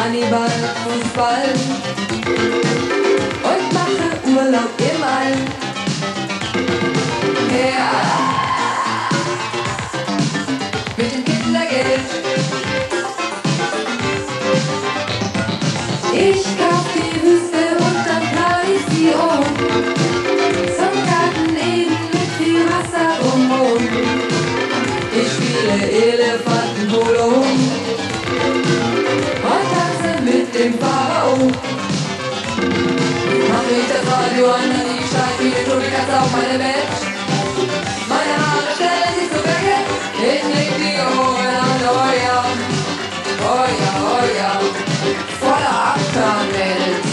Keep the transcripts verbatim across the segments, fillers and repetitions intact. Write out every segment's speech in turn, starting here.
Hannibal, Fußball und mache Urlaub im All. Ja, mit dem Kindergeld. Ich kauf die Wüste und dann Pension zum Garten Eden mit viel Wasser drumherum. Ich spiele Elefantenpolo und tanze mit dem Pharao. Mach ich das Radio an, dann ich schrei wie eine tote Katze auf meine Bett. Meine Haare stellen sich zu Berge, ich leg die Ohren an, oh ja, oh ja, oh ja, voller Uptown-Mädels.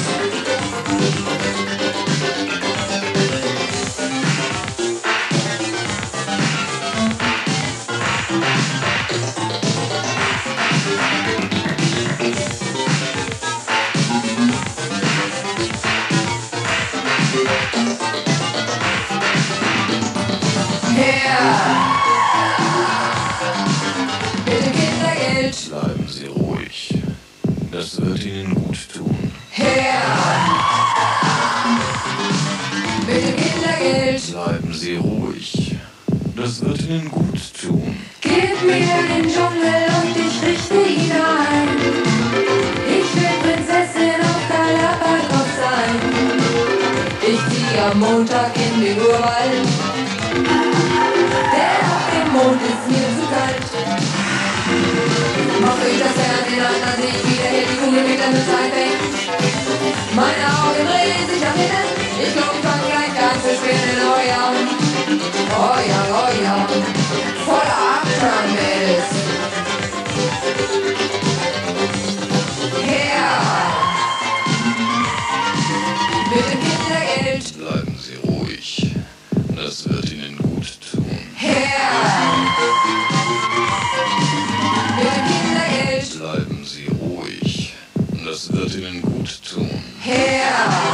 Bleiben Sie ruhig, das wird Ihnen gut tun. Her mit dem Kindergeld. Bleiben Sie ruhig, das wird Ihnen gut tun. Gib mir den Dschungel und ich richte ihn ein. Ich will Prinzessin auf Galapagos sein. Ich zieh am Montag in den Urwald, denn auf dem Mond ist mir zu kalt. Mach ich das Fernsehen an, dann seh ich wieder hier die Kugel mit der Mütze einfängt. Meine Augen drehen sich nach hinten, ich glaub, ich fang gleich an zu spielen, oh ja. Oh ja, oh ja, voller Uptown-Mädels. Her mit dem Kindergeld. Bleiben Sie ruhig, das wird Ihnen gut tun. Her mit dem Kindergeld. Bleiben Sie ruhig, das wird Ihnen gut tun. Her